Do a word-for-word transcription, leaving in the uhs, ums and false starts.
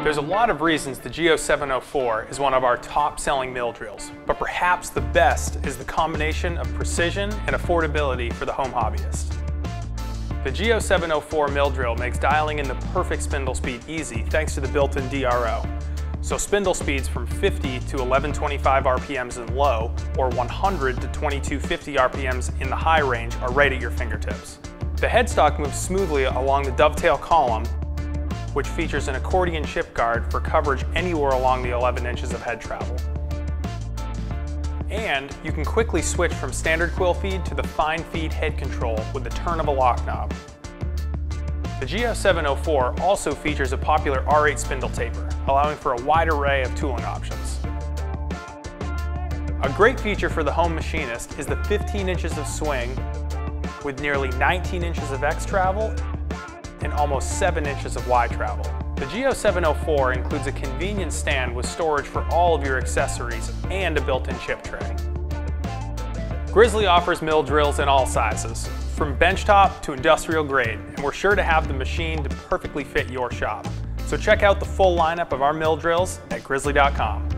There's a lot of reasons the G zero seven zero four is one of our top-selling mill drills, but perhaps the best is the combination of precision and affordability for the home hobbyist. The G zero seven zero four mill drill makes dialing in the perfect spindle speed easy thanks to the built-in D R O. So spindle speeds from fifty to eleven twenty-five R P Ms in low, or one hundred to twenty-two fifty R P Ms in the high range are right at your fingertips. The headstock moves smoothly along the dovetail column, which features an accordion chip guard for coverage anywhere along the eleven inches of head travel. And you can quickly switch from standard quill feed to the fine feed head control with the turn of a lock knob. The G zero seven zero four also features a popular R eight spindle taper, allowing for a wide array of tooling options. A great feature for the home machinist is the fifteen inches of swing with nearly nineteen inches of X travel and almost seven inches of Y travel. The G zero seven zero four includes a convenient stand with storage for all of your accessories and a built-in chip tray. Grizzly offers mill drills in all sizes, from benchtop to industrial grade, and we're sure to have the machine to perfectly fit your shop. So check out the full lineup of our mill drills at grizzly dot com.